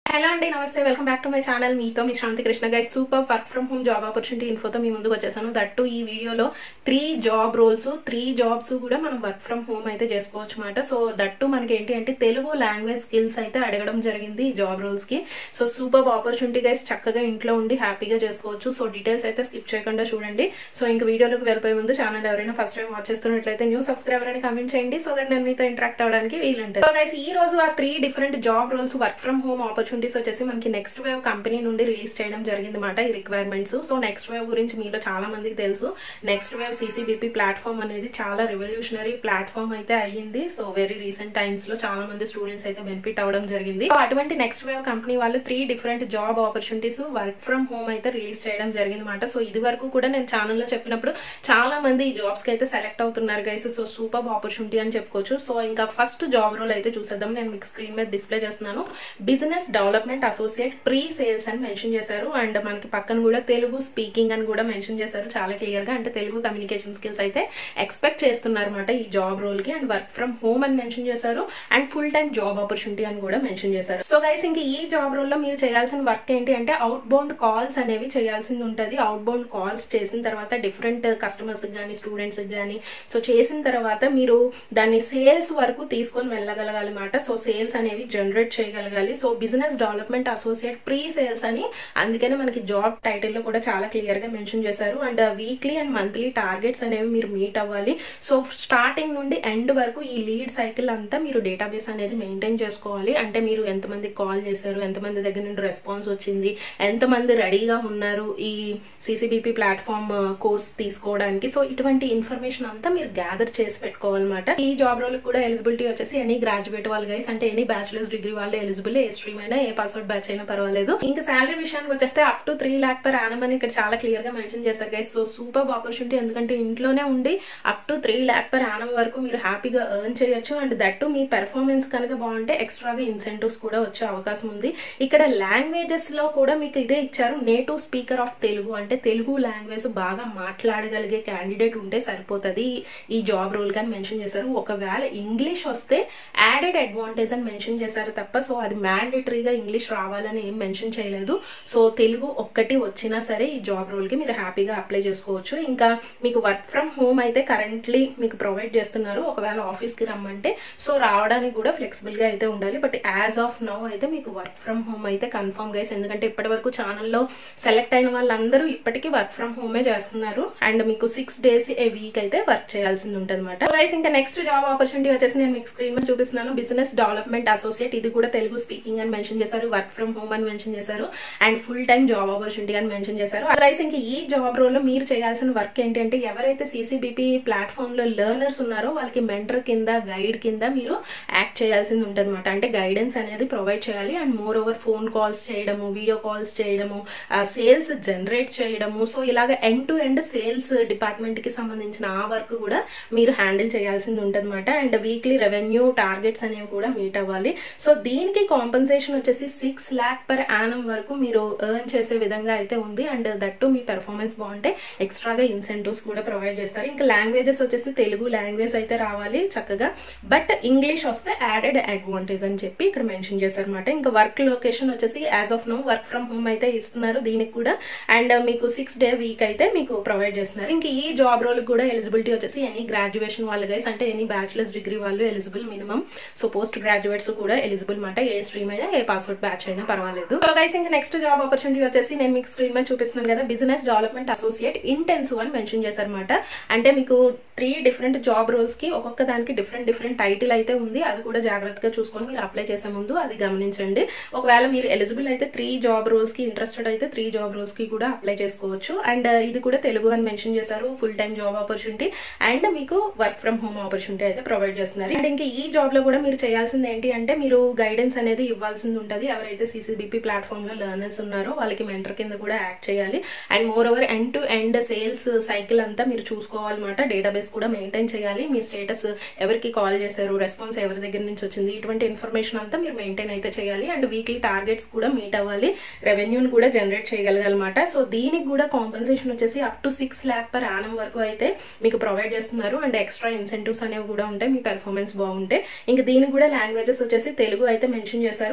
Hello అండి, నమస్తే. Welcome back to my channel. మీతో మీ Shanti Krishna. Guys, super work from home job opportunity ఇన్ఫోతో మీ ముందుకు వచ్చేసాను. దట్టు ఈ వీడియోలో 3 జాబ్ రోల్స్, 3 జాబ్స్ కూడా మనం వర్క్ ఫ్రమ్ హోమ్ అయితే చేసుకోవచ్చు అన్నమాట. సో దట్టు మనకి ఏంటి అంటే తెలుగు లాంగ్వేజ్ స్కిల్స్ అయితే అడగడం జరిగింది ఈ జాబ్ రోల్స్ కి. సో సూపర్ ఆపర్చునిటీ గైస్, చక్కగా ఇంట్లో ఉండి హ్యాపీగా చేసుకోవచ్చు. సో డీటెయిల్స్ అయితే స్కిప్ చేయకుండా చూడండి. సో ఇంక వీడియోలోకి వెళ్ళిపోయే ముందు ఛానల్ ఎవరైనా ఫస్ట్ టైం వాచ్ చేస్తున్నట్లయితే న్యూ సబ్స్క్రైబర్ అని కామెంట్ చేయండి. సో దట్ నేను మీతో ఇంటరాక్ట్ అవ్వడానికి వీలుంటుంది. సో గైస్, ఈ రోజు ఆ 3 different job roles work from home opportunities వచ్చేసి మనకి నెక్స్ట్ వేవ్ కంపెనీ నుండి రిలీజ్ చేయడం జరిగింది మాట ఈ రిక్వైర్మెంట్స్. సో నెక్స్ట్ వేవ్ గురించి మీలో చాలా మందికి తెలుసు. నెక్స్ట్ వేవ్ CCBP ప్లాట్ఫామ్ అనేది చాలా రెవల్యూషనరీ ప్లాట్ఫామ్ అయితే అయ్యింది. సో వెరీ రీసెంట్ టైమ్స్ లో చాలా మంది స్టూడెంట్స్ అయితే బెనిఫిట్ అవడం జరిగింది. సో అటువంటి నెక్స్ట్ వేవ్ కంపెనీ వాళ్ళు 3 different job opportunities work from home అయితే రిలీజ్ చేయడం జరిగింది మాట. సో ఇది వరకు కూడా నేను ఛానల్లో చెప్పినప్పుడు చాలా మంది ఈ జాబ్స్ కి అయితే సెలెక్ట్ అవుతున్నారు గైస్. సో సూపర్ ఆపర్చునిటీ అని చెప్పుకోవచ్చు. సో ఇంకా ఫస్ట్ జాబ్ రోల్ అయితే చూసేద్దాం. నేను మీకు స్క్రీన్ మీద డిస్ప్లే చేస్తున్నాను. Business development associate pre sales అని మెన్షన్ చేశారు. అండ్ మనకి పక్కన కూడా తెలుగు స్పీకింగ్ అని కూడా మెన్షన్ చేశారు చాలా క్లియర్ గా. అంటే తెలుగు కమ్యూనికేషన్ స్కిల్స్ అయితే ఎక్స్పెక్ట్ చేస్తున్నారు అనమాట ఈ జాబ్ రోల్ కి. అండ్ వర్క్ ఫ్రమ్ హోమ్ అని మెన్షన్ చేశారు. And full time job opportunity అని కూడా మెన్షన్ చేశారు. సో గైస్, ఇంకా ఈ జాబ్ రోల్ లో మీరు చేయాల్సిన వర్క్ ఏంటి అంటే అవుట్ బౌండ్ కాల్స్ అనేవి చేయాల్సింది ఉంటుంది. అవుట్ బౌండ్ కాల్స్ చేసిన తర్వాత డిఫరెంట్ కస్టమర్స్ కానీ స్టూడెంట్స్ కానీ సో చేసిన తర్వాత మీరు దాన్ని సేల్స్ వరకు తీసుకొని వెళ్ళగలగాలి మాట. సో సేల్స్ అనేవి జనరేట్ చేయగలగాలి. So business development associate pre sales అని అందుకనే మనకి జాబ్ టైటిల్ లో కూడా చాలా క్లియర్ గా మెన్షన్ చేశారు. And weekly and monthly targets అనేవి మీరు మీట్ అవ్వాలి. సో స్టార్టింగ్ నుండి ఎండ్ వరకు ఈ లీడ్ సైకిల్ అంతా మీరు డేటాబేస్ అనేది మెయింటైన్ చేసుకోవాలి. అంటే మీరు ఎంతమంది కాల్ చేశారు, ఎంతమంది దగ్గర నుండి రెస్పాన్స్ వచ్చింది, ఎంతమంది రెడీగా ఉన్నారు ఈ CCBP ప్లాట్ఫామ్ కోర్స్ తీసుకోవడానికి. సో ఇటువంటి ఇన్ఫర్మేషన్ అంతా మీరు గ్యాదర్ చేసి పెట్టుకోవాలన్నమాట. ఈ జాబ్ రోల్ కూడా ఎలిజిబిలిటీ వచ్చేసి ఎనీ గ్రాడ్యుయేట్ వాళ్ళు గైస్, అంటే ఎనీ బ్యాచులర్స్ డిగ్రీ వాళ్ళు ఎలిజిబుల్. ఏ స్ట్రీమ్ అయినా ఏ పాస్అవుట్ బ్యాచ్ అయినా పర్వాలేదు. ఇంకా శాలరీ విషయానికి వచ్చేస్తే up to 3 lakh per annum అని ఇక్కడ చాలా క్లియర్ గా మెన్షన్ చేశారు గైస్. సో సూపర్ ఆపర్చునిటీ, ఎందుకంటే ఇంట్లోనే ఉండి up to 3 lakh per annum వరకు మీరు హ్యాపీగా ఎర్న్ చేయొచ్చు. అండ్ దట్టు మీ పెర్ఫార్మెన్స్ కనుక బాగుంటే ఎక్స్ట్రాగా ఇన్సెంటివ్స్ కూడా వచ్చే అవకాశం ఉంది. ఇక్కడ లాంగ్వేజెస్ లో కూడా మీకు ఇదే ఇచ్చారు, నేటివ్ స్పీకర్ ఆఫ్ తెలుగు. అంటే తెలుగు లాంగ్వేజ్ బాగా మాట్లాడగలిగే క్యాండిడేట్ ఉంటే సరిపోతుంది ఈ జాబ్ రోల్ కానీ మెన్షన్ చేశారు. ఒకవేళ ఇంగ్లీష్ వస్తే యాడెడ్ అడ్వాంటేజ్ అని మెన్షన్ చేశారు తప్ప సో అది మ్యాండేటరీగా ఇంగ్లీష్ రావాలని ఏం మెన్షన్ చేయలేదు. సో తెలుగు ఒక్కటి వచ్చినా సరే ఈ జాబ్ రోల్ కి మీరు హ్యాపీగా అప్లై చేసుకోవచ్చు. ఇంకా మీకు వర్క్ ఫ్రమ్ హోమ్ అయితే కరెంట్లీ మీకు ప్రొవైడ్ చేస్తున్నారు. ఒకవేళ ఆఫీస్ కి రమ్మంటే సో రావడానికి కూడా ఫ్లెక్సిబుల్ గా అయితే ఉండాలి. బట్ యాజ్ ఆఫ్ నౌ అయితే మీకు వర్క్ ఫ్రమ్ హోమ్ అయితే కన్ఫర్మ్ గైస్. ఎందుకంటే ఇప్పటి వరకు ఛానల్లో సెలెక్ట్ అయిన వాళ్ళందరూ ఇప్పటికీ వర్క్ ఫ్రమ్ హోమే చేస్తున్నారు. అండ్ మీకు 6 days ఏ వీక్ అయితే వర్క్ చేయాల్సింది ఉంటుంది అనమాట. గైస్, ఇంకా నెక్స్ట్ జాబ్ ఆపర్చునిటీ వచ్చేసి నేను మీకు స్క్రీన్ మీద చూపిస్తున్నాను. Business development associate. ఇది కూడా తెలుగు స్పీకింగ్ అని మెన్షన్ చేశారు, వర్క్ ఫ్రమ్ హోమ్ అని మెన్షన్ చేశారు, and full time job opportunity అని మెన్షన్ చేశారు. గైస్, ఇంకా ఈ జాబ్ రోల్ లో మీరు చేయాల్సిన వర్క్ ఏంటంటే ఎవరైతే CCBP ప్లాట్ఫామ్ లో లెర్నర్స్ ఉన్నారో వాళ్ళకి మెంటర్ కింద గైడ్ కింద మీరు యాక్ట్ చేయాల్సింది ఉంటుంది అనమాట. అంటే గైడెన్స్ అనేది ప్రొవైడ్ చేయాలి. And moreover phone calls చేయడము, వీడియో కాల్స్ చేయడము, సేల్స్ జనరేట్ చేయడము. సో ఇలాగ end to end sales department కి సంబంధించిన ఆ వర్క్ కూడా మీరు హ్యాండిల్ చేయాల్సింది ఉంటుంది అనమాట. అండ్ వీక్లీ రెవెన్యూ టార్గెట్స్ అనేవి కూడా మీట్ అవ్వాలి. సో దీనికి కాంపెన్సేషన్ వచ్చేసి 6 lakh per annum వరకు మీరు ఎర్న్ చేసే విధంగా అయితే ఉంది. అండ్ దట్టు మీ పెర్ఫార్మెన్స్ బాగుంటే ఎక్స్ట్రాగా ఇన్సెంటివ్స్ కూడా ప్రొవైడ్ చేస్తారు. ఇంకా లాంగ్వేజెస్ వచ్చేసి తెలుగు లాంగ్వేజ్ అయితే రావాలి చక్కగా, బట్ ఇంగ్లీష్ వస్తే యాడెడ్ అడ్వాంటేజ్ అని చెప్పి ఇక్కడ మెన్షన్ చేశారు అనమాట. ఇంకా వర్క్ లొకేషన్ వచ్చేసి as of now work from home అయితే ఇస్తున్నారు దీనికి కూడా. అండ్ మీకు 6 day వీక్ అయితే మీకు ప్రొవైడ్ చేస్తున్నారు. ఇంకా ఈ జాబ్ రోల్ కూడా ఎలిజిబిలిటీ వచ్చేసి ఎనీ గ్రాడ్యుయేషన్ వాళ్ళు గైస్, అంటే ఎనీ బ్యాచులర్స్ డిగ్రీ వాళ్ళు eligible minimum. So post graduates కూడా ఎలిజిబుల్ మాట. ఏ స్ట్రీమ్ అయినా ఏ పాస్అవుట్ బ్యాచ్ అయినా పర్వాలేదు. సో గైస్, ఇంకా నెక్స్ట్ జాబ్ ఆపర్చునిటీ వచ్చేసి నేను మీకు స్క్రీన్ మీద చూపిస్తున్నాను కదా, బిజినెస్ డెవలప్మెంట్ అసోసియేట్ ఇంటెన్సివ్ అని మెన్షన్ చేశారనమాట. అంటే మీకు 3 డిఫరెంట్ జాబ్ రోల్స్ కి ఒక్కొక్క దానికి డిఫరెంట్ టైటిల్ అయితే ఉంది. అది కూడా జాగ్రత్తగా చూసుకొని మీరు అప్లై చేసే ముందు అది గమనించండి. ఒకవేళ మీరు ఎలిజిబుల్ అయితే 3 జాబ్ రోల్స్ కి ఇంట్రెస్టెడ్ అయితే 3 జాబ్ రోల్స్ కి కూడా అప్లై చేసుకోవచ్చు. అండ్ ఇది కూడా తెలుగు అని మెన్షన్ చేశారు, full time job opportunity and మీకు వర్క్ ఫ్రమ్ హోమ్ ఆపర్చునిటీ అయితే ప్రొవైడ్ చేస్తున్నారు. అండ్ ఇంకా ఈ జాబ్ లో కూడా మీరు చేయాల్సింది ఏంటి అంటే మీరు గైడెన్స్ అనేది ఇవ్వాల్సింది ఉంటుంది. ఎవరైతే CCBP ప్లాట్ఫామ్ లో లెర్నర్స్ ఉన్నారో వాళ్ళకి మెంటర్ కింద కూడా యాక్ట్ చేయాలి. And moreover end to end sales cycle అంతా మీరు చూసుకోవాలన్నమాట. డేటాబేస్ కూడా మెయింటైన్ చేయాలి. మీ స్టేటస్ ఎవరికి కాల్ చేశారు, రెస్పాన్స్ ఎవరి దగ్గర నుంచి వచ్చింది, ఇటువంటి ఇన్ఫర్మేషన్ అంతా మీరు మెయింటైన్ అయితే చేయాలి. అండ్ వీక్లీ టార్గెట్స్ కూడా మీట్ అవ్వాలి, రెవెన్యూని కూడా జనరేట్ చేయగలగాలన్నమాట. సో దీనికి కూడా కాంపెన్సేషన్ వచ్చేసి up to 6 lakh per annum వరకు అయితే మీకు ప్రొవైడ్ చేస్తున్నారు. అండ్ ఎక్స్ట్రా ఇన్సెంటివ్స్ అనేవి కూడా ఉంటాయి మీ పెర్ఫార్మెన్స్ బాగుంటే. ఇంకా దీనికి కూడా లాంగ్వేజెస్ వచ్చేసి తెలుగు అయితే మెన్షన్ చేశారు, బట్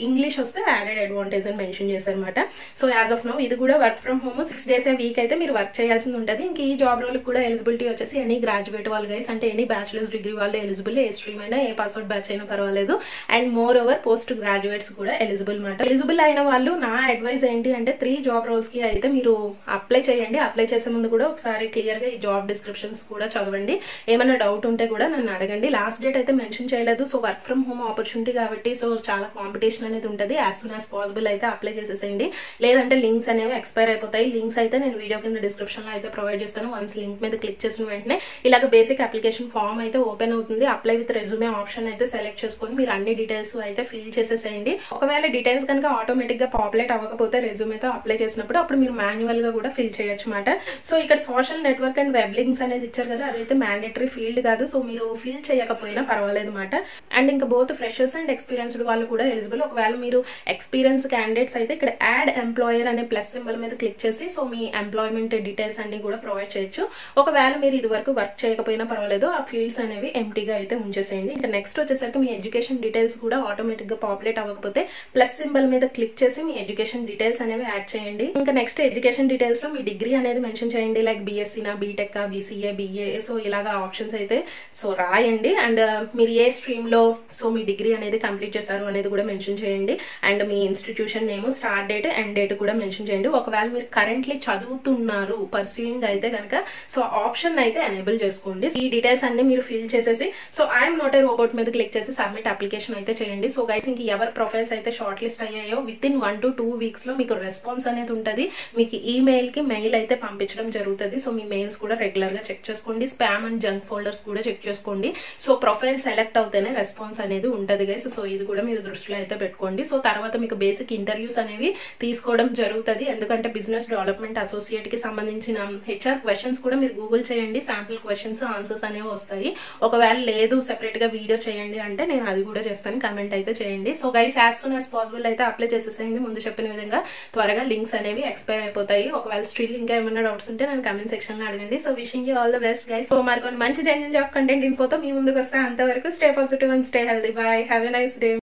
ఇంగ్లీష్ వస్తే యాడెడ్ అడ్వాంటేజ్ అని మెన్షన్ చేశారనమాట. సో యాజ్ ఆఫ్ నౌ ఇది కూడా work from home 6 days a week అయితే మీరు వర్క్ చేయాల్సి ఉంటుంది. ఇంక ఈ జాబ్ రోల్ కూడా ఎలిజిబిలిటీ వచ్చేసి ఎనీ గ్రాడ్యుయేట్ వాళ్ళు గైస్, అంటే ఎనీ బ్యాచిలర్స్ డిగ్రీ వాళ్ళు ఎలిజిబుల్, ఏ స్ట్రీమ్ అయినా ఏ పాస్అవుట్ బ్యాచ్ అయినా పర్వాలేదు. And moreover post graduates కూడా ఎలిజిబుల్ అనమాట. ఎలిజిబుల్ అయిన వాళ్ళు నా అడ్వైస్ ఏంటి అంటే 3 జాబ్ రోల్స్ కి అయితే మీరు అప్లై చేయండి. అప్లై చేసే ముందు కూడా ఒకసారి క్లియర్ గా ఈ జాబ్ డిస్క్రిప్షన్స్ కూడా చదవండి. ఏమైనా డౌట్ ఉంటే కూడా నన్ను అడగండి. లాస్ట్ డేట్ అయితే మెన్షన్ చేయలేదు. So work from home opportunity కాబట్టి సో చాలా కాంపిటీషన్ అనేది ఉంటుంది. యాజ్ సూన్ యాజ్ పాసిబుల్ అయితే అప్లై చేసేసేయండి. లేదంటే లింక్స్ అనేవి ఎక్స్పైర్ అయిపోతాయి. లింక్స్ అయితే నేను వీడియో కింద డిస్క్రిప్షన్ లో అయితే ప్రొవైడ్ చేస్తాను. వన్స్ లింక్ మీద క్లిక్ చేసిన వెంటనే ఇలాగ బేసిక్ అప్లికేషన్ ఫామ్ అయితే ఓపెన్ అవుతుంది. అప్లై విత్ రెజ్యూమే ఆప్షన్ అయితే సెలెక్ట్ చేసుకొని మీరు అన్ని డీటెయిల్స్ అయితే ఫిల్ చేసేసేయండి. ఒకవేళ డీటెయిల్స్ కనుక ఆటోమేటిక్ గా పాపులేట్ అవ్వకపోతే రెజ్యూమేతో అప్లై చేసినప్పుడు అప్పుడు మీరు మాన్యువల్ గా కూడా ఫిల్ చేయొచ్చు అనమాట. సో ఇక్కడ social network and web links అనేది ఇచ్చారు కదా, అదైతే మ్యాండేటరీ ఫీల్డ్ కాదు. సో మీరు ఫిల్ చేయకపోయినా పర్వాలేదు అనమాట. అండ్ ఇంకా బోత్ ఫ్రెషర్స్ అండ్ ఎక్స్పీరియన్స్డ్ వాళ్ళు కూడా ఎలిజిబుల్. ఒకవేళ మీరు ఎక్స్పీరియన్స్ క్యాండిడేట్స్ అయితే ఇక్కడ యాడ్ ఎంప్లాయర్ అనే ప్లస్ సింబల్ మీద క్లిక్ చేసి సో మీ ఎంప్లాయ్మెంట్ డీటెయిల్స్ అన్ని కూడా ప్రొవైడ్ చేయొచ్చు. ఒకవేళ మీరు ఇది వరకు వర్క్ చేయకపోయినా పర్వాలేదు, ఆ ఫీల్డ్స్ అనేవి ఎంటీగా అయితే ఉంచేసేయండి. ఇంకా నెక్స్ట్ వచ్చేసరికి మీ ఎడ్యుకేషన్ డీటెయిల్స్ కూడా ఆటోమేటిక్ గా పాపులేట్ అవ్వకపోతే ప్లస్ సింబల్ మీద క్లిక్ చేసి మీ ఎడ్యుకేషన్ డీటెయిల్స్ అనేవి యాడ్ చేయండి. ఇంకా నెక్స్ట్ ఎడ్యుకేషన్ డీటెయిల్స్ లో మీ డిగ్రీ అనేది మెన్షన్ చేయండి. లైక్ బీఎస్సీనా, బీటెక్, బీసీఏ, బీఏ, సో ఇలాగా ఆప్షన్స్ అయితే సో రాయండి. అండ్ మీరు ఏ స్ట్రీమ్ లో సో మీ డిగ్రీ అనేది కంప్లీట్ చేశారు అనేది కూడా మెన్షన్ చేయండి. అండ్ మీ institution name, start date, end date కూడా మెన్షన్ చేయండి. ఒకవేళ మీరు కరెంట్లీ చదువుతున్నారు పర్సూయింగ్ అయితే కనుక సో ఆప్షన్ అయితే ఎనేబుల్ చేసుకోండి. ఈ డీటెయిల్స్ అన్ని మీరు ఫిల్ చేసేసి so I'm not a robot మీద క్లిక్ చేసి సబ్మిట్ అప్లికేషన్ అయితే చేయండి. సో గైస్ ఇంక ఎవరి ప్రొఫైల్స్ అయితే షార్ట్ లిస్ట్ అయ్యాయో విత్ ఇన్ 1 to 2 weeks లో మీకు రెస్పాన్స్ అనేది ఉంటుంది. మీకు ఈమెయిల్ కి మెయిల్ అయితే పంపించడం జరుగుతుంది. సో మీ మెయిల్స్ కూడా రెగ్యులర్ గా చెక్ చేసుకోండి. స్పామ్ అండ్ జంక్ ఫోల్డర్స్ కూడా చెక్ చేసుకోండి. సో ప్రొఫైల్ సెలెక్ట్ అవుతేనే రెస్పాన్స్ అనేది ఉంటుంది గైస్. సో ఇది కూడా మీరు దృష్టిలో అయితే పెట్టుకోండి. సో తర్వాత మీకు బేసిక్ ఇంటర్వ్యూస్ అనేవి తీసుకోవడం జరుగుతుంది. ఎందుకంటే బిజినెస్ డెవలప్మెంట్ అసోసియేట్ కి సంబంధించిన హెచ్ఆర్ క్వశ్చన్స్ కూడా మీరు గూగుల్ చేయండి. శాంపుల్ క్వశ్చన్స్ ఆన్సర్స్ అనేవి వస్తాయి. ఒకవేళ లేదు సెపరేట్ గా వీడియో చేయండి అంటే నేను అది కూడా చేస్తాను. కమెంట్ అయితే చేయండి. So guys as soon as possible అయితే అప్లై చేసేసేయండి. ముందు చెప్పిన విధంగా త్వరగా లింక్స్ అనేవి ఎక్స్పైర్ అయిపోతాయి. ఒకవేళ స్టిల్ ఇంకా ఏమైనా డౌట్స్ ఉంటే నేను కమెంట్ సెక్షన్ లో అడగండి. So wishing you all the best guys. So మరి కొన్ని మంచి జెన్యూన్ జాబ్ కంటెంట్ ఇన్ఫోతో మీ ముందుకు వస్తా. అంతవరకు stay positive and stay healthy. Bye. Have a nice day.